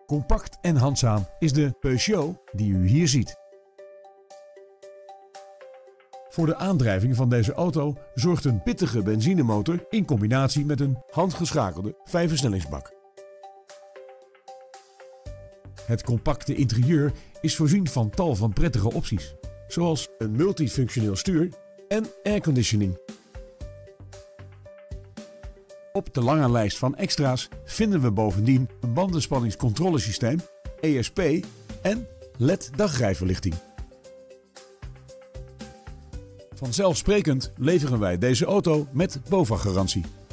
Compact en handzaam is de Peugeot die u hier ziet. Voor de aandrijving van deze auto zorgt een pittige benzinemotor in combinatie met een handgeschakelde 5-versnellingsbak. Het compacte interieur is voorzien van tal van prettige opties, zoals een multifunctioneel stuur en airconditioning. Op de lange lijst van extra's vinden we bovendien een bandenspanningscontrolesysteem, ESP en LED dagrijverlichting. Vanzelfsprekend leveren wij deze auto met BOVAG-garantie.